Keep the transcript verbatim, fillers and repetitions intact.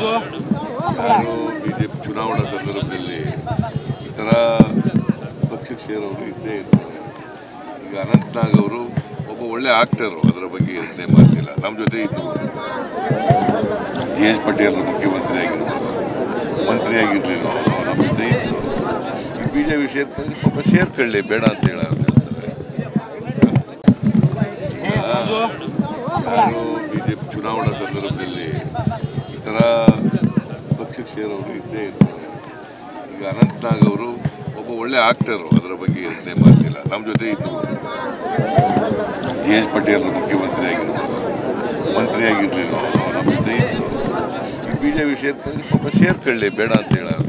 ಯಾರು ಬಿಜೆಪಿ ಚುನಾವಣಾ ಸಂದರ್ಭದಲ್ಲಿ ಈ ಥರ ಪಕ್ಷಕ್ಕೆ ಸೇರೋರು ಇದ್ದೇ ಇರ್ತಾರೆ. ಈಗ ಅನಂತನಾಗ್ ಅವರು ಒಬ್ಬ ಒಳ್ಳೆ ಆಕ್ಟರು, ಅದರ ಬಗ್ಗೆ ಯೋಚನೆ ಮಾಡ್ತಿಲ್ಲ. ನಮ್ಮ ಜೊತೆ ಇದ್ದರು. ಡಿ ಎಚ್ ಪಟೇಲ್ ಮುಖ್ಯಮಂತ್ರಿ ಆಗಿರ್ಬೋದು, ಮಂತ್ರಿ ಆಗಿರಲಿಲ್ಲ, ನಮ್ಮ ಜೊತೆ ಇದ್ದರು. ಈ ಬಿ ಜೆ ಪಿ ಸೇರ್ಕೊಂಡ್ರೆ ಪಾಪ ಸೇರ್ಕೊಳ್ಳಿ, ಬೇಡ ಅಂತ ಹೇಳ ಅಂತ ಹೇಳ್ತಾರೆ. ಯಾರು ಬಿಜೆಪಿ ಚುನಾವಣಾ ಸಂದರ್ಭದಲ್ಲಿ ಈ ಥರ ಪಕ್ಷಕ್ಕೆ ಸೇರೋರು ಇದ್ದೇ ಇರ್ತಾರೆ. ಈಗ ಅನಂತನಾಗ್ ಅವರು ಒಬ್ಬ ಒಳ್ಳೆ ಆಕ್ಟರು, ಅದರ ಬಗ್ಗೆ ಯೋಚನೆ ಮಾಡ್ತಿಲ್ಲ. ನಮ್ಮ ಜೊತೆ ಇದ್ದರು. ಡಿ ಎಚ್ ಪಟೇಲ್ ಮುಖ್ಯಮಂತ್ರಿ ಆಗಿರ್ಬೋದು, ಮಂತ್ರಿ ಆಗಿರಲಿಲ್ಲ, ನಮ್ಮ ಜೊತೆ ಇದ್ದರು. ಈ ಬಿ ಜೆ ಪಿ ಸೇರ್ಕೊಂಡ್ರೆ ಪಾಪ ಸೇರ್ಕೊಳ್ಳಿ, ಬೇಡ ಅಂತ ಹೇಳ